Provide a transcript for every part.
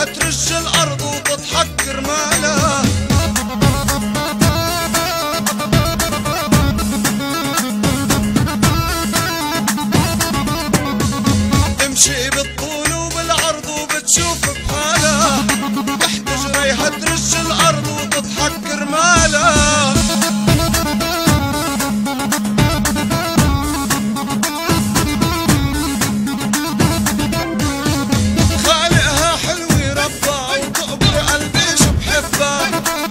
ترج الارض وتضحك كرمالها. تمشي بالطول وبالعرض وبتشوف بحالها، تحت جريها ترج الارض وتضحك كرمالها. خالقها حلو يربى وتقبر قلبي شو بحبها،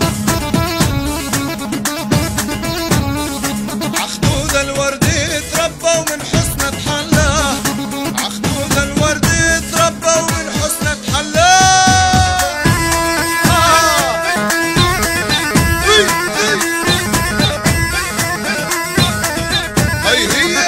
عخدود الورد يتربى ومن حسنها تحلى، عخدود الورد يتربى ومن حسنها تحلى. هي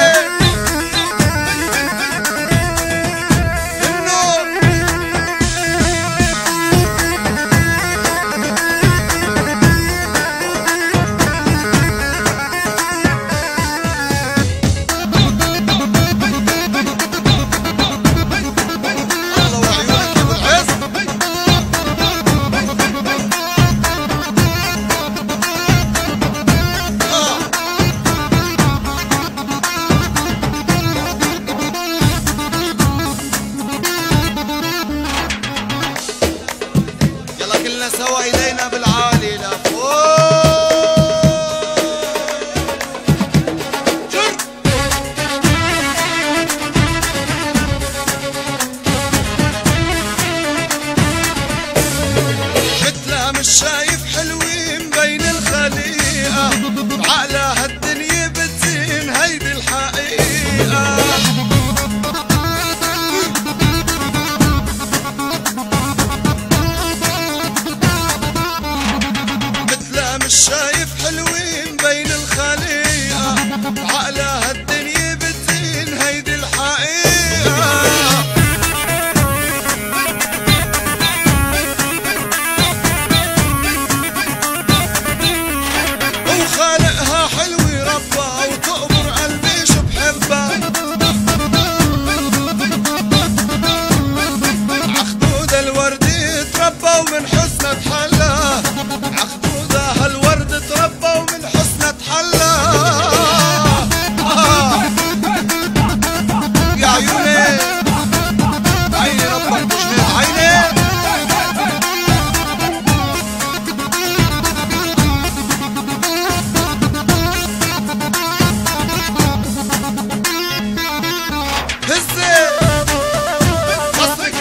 كلنا سوا ايدينا بالعالي لفوق. جر مثلها مش شايف حلوين بين الخليقة، بعقلها الدنيا بتزين هيدي الحقيقة. مش شايف حلوين بين الخليقة، عقلها الدنيا بتزين هيدي الحقيقة. وخالقها حلو يربى وتقبر قلبي شو بحبها، عخدود الورد يتربى ومن حسنها تحلى، عخدودها الورد تربى ومن حسنها تحلى. يا عيوني عيني ربك تجني عيني. هزي مصرك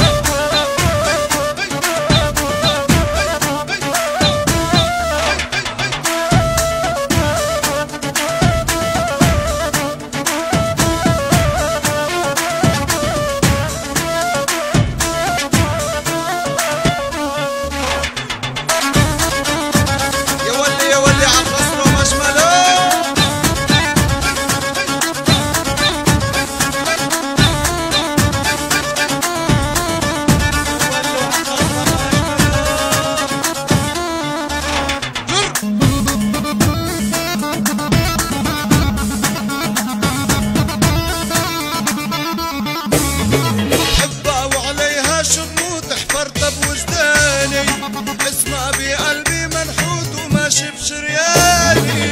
اسمع بقلبي منحوت وماشي بشرياني.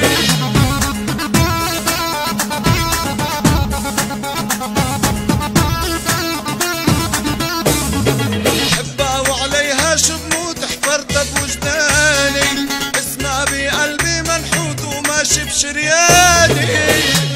حبها وعليها شو بموت احفرتها بوجداني، اسمع بقلبي منحوت وماشي بشرياني.